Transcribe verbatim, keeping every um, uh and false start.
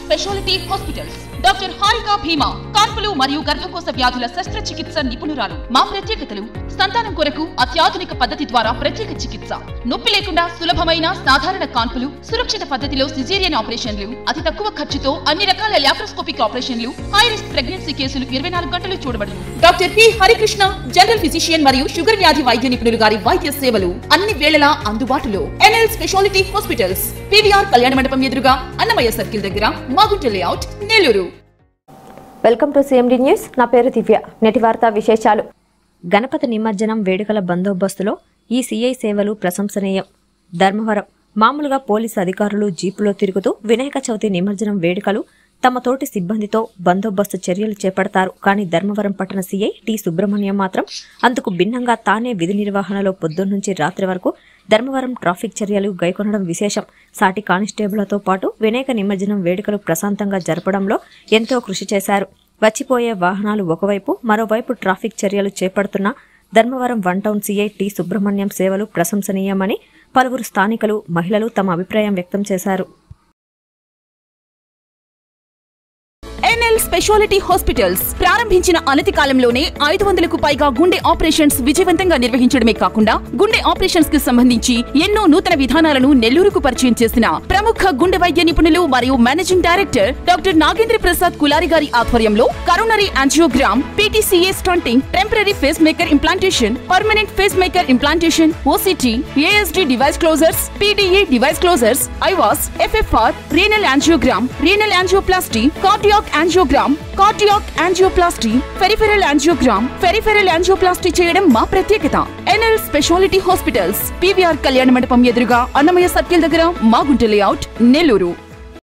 Speciality hospitals doctor Harika Bhima కాన్పులు మరియు గర్భకోశ వ్యాధుల శస్త్రచికిత్స నిపుణురాలు. మా ప్రత్యేకతలు సంతానం కొరకు అత్యాధునిక పద్ధతి ద్వారా ప్రత్యేక చికిత్స, నొప్పి లేకుండా సులభమైన సాధారణ కాన్పులు, సురక్షిత పద్ధతిలో సిజేరియన్ ఆపరేషన్లు, అతి తక్కువ ఖర్చుతో అన్ని రకాల లాప్రోస్కోపిక్ ఆపరేషన్లు, హై రిస్క్ ప్రెగ్నెన్సీ కేసులు ఇరవై నాలుగు గంటలు చూడబడును. Doctor P Harikrishna general physician మరియు షుగర్ వ్యాధి వైద్య నిపుణులు గారి వైద్య సేవలు అన్ని వేళలా అందుబాటులో. ఎన్ఎల్ స్పెషాలిటీ హాస్పిటల్స్, పీవీఆర్ కళ్యాణ మండపం ఎదురుగా, అన్నమయ్య సర్కిల్ దగ్గర, Magunta layout, Nellore. Welcome to CMD news. నా పేరు దివ్య. నేటి వార్తా విశేషాలు. గణపత నిమజ్జనం వేడుకల బందోబస్తులో ఈ సీఐ సేవలు ప్రశంసనీయం. ధర్మవరం మామూలుగా పోలీసు అధికారులు జీపులో తిరుగుతూ వినాయక చవితి నిమజ్జనం వేడుకలు తమ తోటి సిబ్బందితో బందోబస్తు చర్యలు చేపడతారు. కానీ ధర్మవరం పట్టణ సీఐ టి సుబ్రహ్మణ్యం మాత్రం అందుకు భిన్నంగా తానే విధి నిర్వహణలో పొద్దున్నుంచి రాత్రి వరకు ధర్మవరం ట్రాఫిక్ చర్యలు గైకొనడం విశేషం. సాటి కానిస్టేబుళ్లతో పాటు వినాయక నిమజ్జనం వేడుకలు ప్రశాంతంగా జరపడంలో ఎంతో కృషి చేశారు. వచ్చిపోయే వాహనాలు ఒకవైపు, మరోవైపు ట్రాఫిక్ చర్యలు చేపడుతున్న Dharmavaram one town CI T Subrahmanyam సేవలు ప్రశంసనీయమని పలువురు స్థానికులు, మహిళలు తమ అభిప్రాయం వ్యక్తం చేశారు. ఎన్ఎల్ స్పెషాలిటీ హాస్పిటల్స్ ప్రారంభించిన అనతి కాలంలోనే ఐదు వందలకు పైగా గుండె ఆపరేషన్స్ విజయవంతంగా నిర్వహించడమే కాకుండా గుండె ఆపరేషన్స్ కి సంబంధించి ఎన్నో నూతన విధానాలను నెల్లూరుకు పరిచయం చేసిన ప్రముఖ గుండె వైద్య నిపుణులు మరియు managing director doctor Nagendra Prasad Kulari గారి ఆధ్వర్యంలో coronary angiogram, PTCA stenting, temporary pacemaker implantation, permanent pacemaker implantation, OCT, ASD device closures, PDA device closures, IVUS, FFR, renal angiogram, renal angioplasty, cardiac angiogram, cardiac angioplasty, peripheral angiogram, peripheral angioplasty చేయడం మా ప్రత్యేకత. NL speciality hospitals, PVR కళ్యాణ మండపం ఎదురుగా, Annamayya circle దగ్గర, Magunta layout, Nellore.